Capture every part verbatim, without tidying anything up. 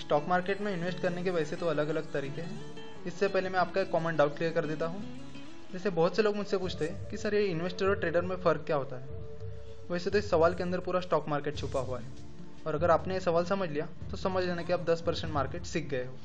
Stock market में invest करने के वैसे तो अलग अलग तरीके हैं। इससे पहले मैं आपका एक कॉमन डाउट क्लियर कर देता हूँ। जैसे बहुत से लोग मुझसे पूछते हैं कि सर ये इन्वेस्टर और ट्रेडर में फ़र्क क्या होता है। वैसे तो इस सवाल के अंदर पूरा स्टॉक मार्केट छुपा हुआ है, और अगर आपने ये सवाल समझ लिया तो समझ लेना कि आप दस परसेंट मार्केट सीख गए हो।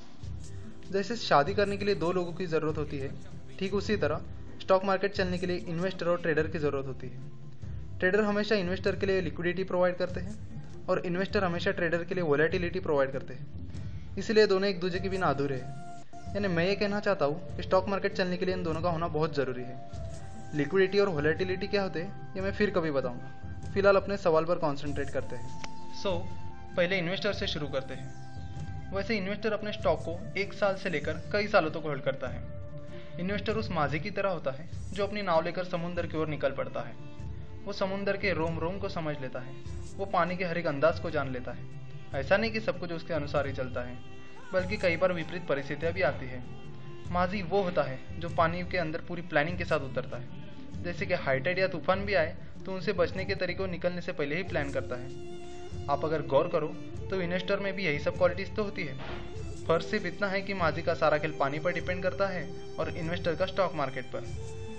जैसे शादी करने के लिए दो लोगों की ज़रूरत होती है, ठीक उसी तरह स्टॉक मार्केट चलने के लिए इन्वेस्टर और ट्रेडर की ज़रूरत होती है। ट्रेडर हमेशा इन्वेस्टर के लिए लिक्विडिटी प्रोवाइड करते हैं और इन्वेस्टर हमेशा ट्रेडर के लिए वोलेटिलिटी प्रोवाइड करते हैं। इसलिए दोनों एक दूसरे के बिना अधूरे हैं। यानी मैं ये कहना चाहता हूँ कि स्टॉक मार्केट चलने के लिए इन दोनों का होना बहुत ज़रूरी है। लिक्विडिटी और वोलेटिलिटी क्या होते हैं ये मैं फिर कभी बताऊँगा। फिलहाल अपने सवाल पर कॉन्सेंट्रेट करते हैं। सो so, पहले इन्वेस्टर से शुरू करते हैं। वैसे इन्वेस्टर अपने स्टॉक को एक साल से लेकर कई सालों तक होल्ड करता है। इन्वेस्टर उस माझी की तरह होता है जो अपनी नाव लेकर समुद्र की ओर निकल पड़ता है। वो समुद्र के रोम रोम को समझ लेता है, वो पानी के हर एक अंदाज को जान लेता है। ऐसा नहीं कि सब कुछ उसके अनुसार ही चलता है, बल्कि कई बार विपरीत परिस्थितियाँ भी आती है। माझी वो होता है जो पानी के अंदर पूरी प्लानिंग के साथ उतरता है। जैसे कि हाई टाइड या तूफान भी आए तो उनसे बचने के तरीकों निकलने से पहले ही प्लान करता है। आप अगर गौर करो तो इन्वेस्टर में भी यही सब क्वालिटीज तो होती है। फर्क सिर्फ इतना है कि माझी का सारा खेल पानी पर डिपेंड करता है और इन्वेस्टर का स्टॉक मार्केट पर।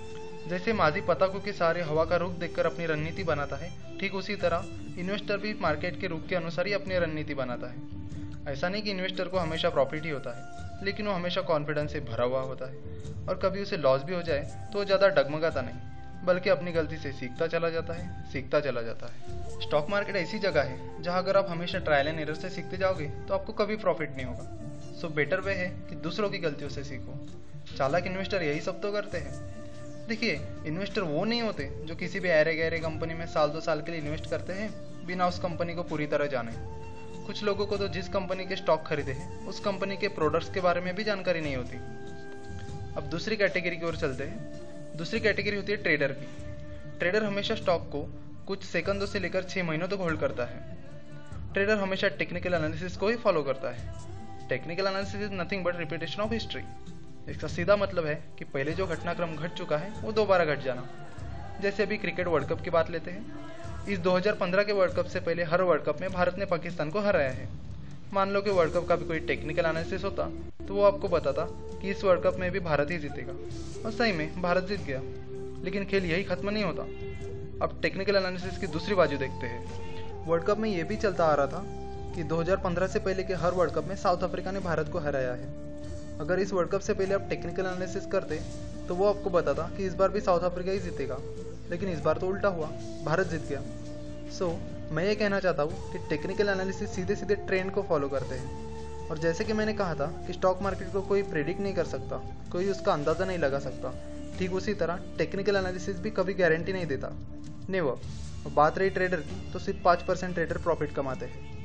जैसे माझी पताकों के सारे हवा का रुख देखकर अपनी रणनीति बनाता है, ठीक उसी तरह इन्वेस्टर भी मार्केट के रुख के अनुसार ही अपनी रणनीति बनाता है। ऐसा नहीं कि इन्वेस्टर को हमेशा प्रॉफिट ही होता है, लेकिन वो हमेशा कॉन्फिडेंस से भरा हुआ होता है, और कभी उसे लॉस भी हो जाए तो वो ज़्यादा डगमगाता नहीं, बल्कि अपनी गलती से सीखता चला जाता है सीखता चला जाता है। स्टॉक मार्केट ऐसी जगह है जहाँ अगर आप हमेशा ट्रायल एंड एरर से सीखते जाओगे तो आपको कभी प्रॉफिट नहीं होगा। सो बेटर वे है कि दूसरों की गलतियों से सीखो। चालाक इन्वेस्टर यही सब तो करते हैं। देखिए, इन्वेस्टर वो नहीं होते जो किसी भी ऐरे गहरे कंपनी में साल दो साल के लिए इन्वेस्ट करते हैं बिना उस कंपनी को पूरी तरह जाने। कुछ लोगों को तो जिस कंपनी के स्टॉक खरीदे हैं उस कंपनी के प्रोडक्ट्स के बारे में भी जानकारी नहीं होती। अब दूसरी कैटेगरी की ओर चलते हैं। दूसरी कैटेगरी होती है ट्रेडर की। ट्रेडर हमेशा स्टॉक को कुछ सेकंडों से लेकर छः महीनों तक होल्ड करता है। ट्रेडर हमेशा टेक्निकल एनालिसिस को ही फॉलो करता है। Technical analysis is nothing but repetition of history. इसका सीधा मतलब है कि पहले जो घटनाक्रम घट चुका है वो दोबारा घट जाना। जैसे अभी क्रिकेट वर्ल्ड कप की बात लेते हैं। इस दो हज़ार पंद्रह के वर्ल्ड कप से पहले हर वर्ल्ड कप में भारत ने पाकिस्तान को हराया है। मान लो कि वर्ल्ड कप का भी कोई टेक्निकल एनालिसिस होता तो वो आपको बताता कि इस वर्ल्ड कप में भी भारत ही जीतेगा, और सही में भारत जीत गया। लेकिन खेल यही खत्म नहीं होता। अब टेक्निकल एनालिसिस की दूसरी बाजू देखते हैं। वर्ल्ड कप में ये भी चलता आ रहा था कि दो हज़ार पंद्रह से पहले के हर वर्ल्ड कप में साउथ अफ्रीका ने भारत को हराया है। अगर इस वर्ल्ड कप से पहले आप टेक्निकल एनालिसिस करते तो वो आपको बताता कि इस बार भी साउथ अफ्रीका ही जीतेगा, लेकिन इस बार तो उल्टा हुआ, भारत जीत गया। सो so, मैं ये कहना चाहता हूँ कि टेक्निकल एनालिसिस सीधे सीधे ट्रेंड को फॉलो करते हैं। और जैसे कि मैंने कहा था कि स्टॉक मार्केट को कोई प्रेडिक्ट नहीं कर सकता, कोई उसका अंदाज़ा नहीं लगा सकता, ठीक उसी तरह टेक्निकल एनालिसिस भी कभी गारंटी नहीं देता, नेवर। बात रही ट्रेडर की तो सिर्फ पाँच परसेंट ट्रेडर प्रॉफिट कमाते हैं।